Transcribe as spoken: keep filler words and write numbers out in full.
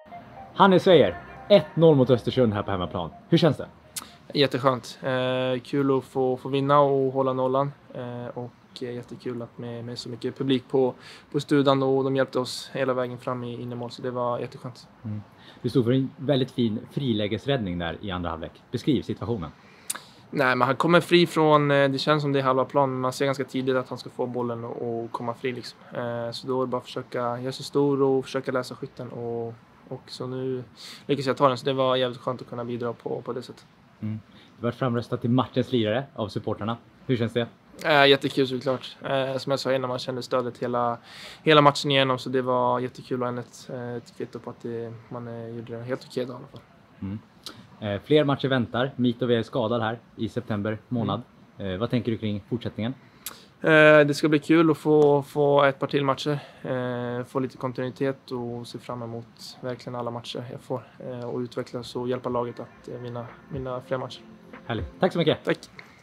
Hannes Svejer, ett noll mot Östersund här på hemmaplan. Hur känns det? Jätteskönt. Eh, kul att få, få vinna och hålla nollan. Eh, och jättekul att med, med så mycket publik på, på studan, och de hjälpte oss hela vägen fram i innemål, så det var jätteskönt. Mm. Du stod för en väldigt fin frilägesräddning där i andra halvlek. Beskriv situationen. Nej, men han kommer fri från, det känns som det är halva plan, men man ser ganska tidigt att han ska få bollen och, och komma fri liksom. Eh, så då är det bara att försöka göra sig stor och försöka läsa skytten, och, och så nu lyckas jag ta den, så det var jävligt skönt att kunna bidra på, på det sättet. Mm. Du var framröstad till matchens lirare av supporterna. Hur känns det? Eh, jättekul såklart. Eh, som jag sa innan, man kände stödet hela, hela matchen igenom, så det var jättekul att ha ett, ett kvitto på att det, man eh, gjorde det helt okej då, i alla fall. Mm. Eh, fler matcher väntar. Mitov är skadad här i september månad. Mm. Eh, vad tänker du kring fortsättningen? Eh, det ska bli kul att få, få ett par till matcher. Eh, få lite kontinuitet och se fram emot verkligen alla matcher jag får. Eh, och utvecklas och hjälpa laget att eh, vinna, vinna fler matcher. Härligt. Tack så mycket. Tack.